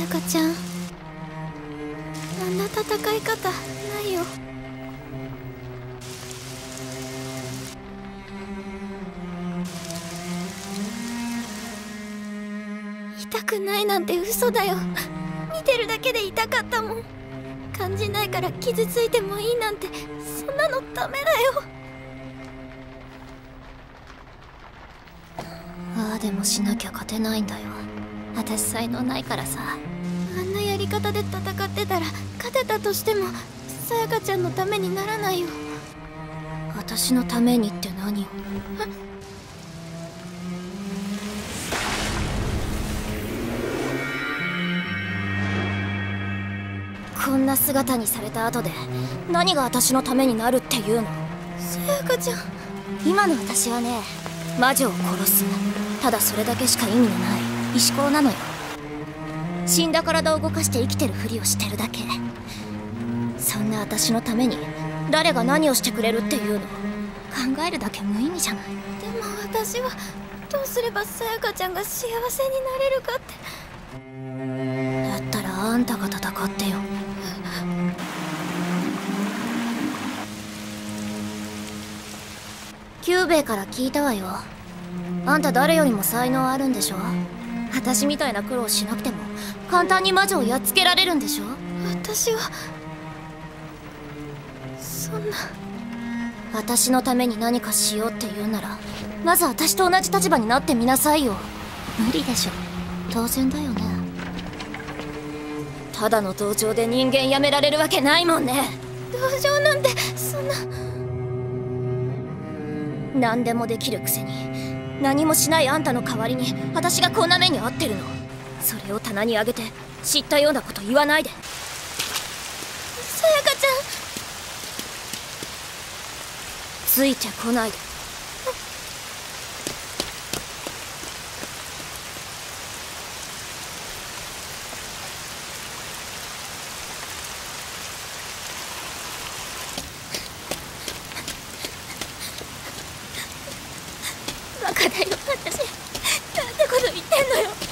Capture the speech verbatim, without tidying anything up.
やかちゃん、あんな戦い方ないよ。痛くないなんて嘘だよ。見てるだけで痛かったもん。感じないから傷ついてもいいなんて、そんなのダメだよ。ああでもしなきゃ勝てないんだよ。私才能ないからさ。あんなやり方で戦ってたら勝てたとしてもさやかちゃんのためにならないよ。私のためにって何を？こんな姿にされた後で何が私のためになるっていうの？さやかちゃん、今の私はね、魔女を殺す、ただそれだけしか意味のない石ころなのよ。死んだ体を動かして生きてるふりをしてるだけ。そんな私のために誰が何をしてくれるっていうの？考えるだけ無意味じゃない。でも私はどうすればさやかちゃんが幸せになれるかって。だったらあんたが戦ってよ。キューベイから聞いたわよ。あんた誰よりも才能あるんでしょ？私みたいな苦労しなくても簡単に魔女をやっつけられるんでしょ？私はそんな。私のために何かしようって言うなら、まず私と同じ立場になってみなさいよ。無理でしょ。当然だよね。ただの同情で人間やめられるわけないもんね。同情なんてそんな。何でもできるくせに何もしないあんたの代わりに私がこんな目に遭ってるの。それを棚にあげて知ったようなこと言わないで。さやかちゃん、ついてこないで。バカだよ私。なんてこと言ってんのよ。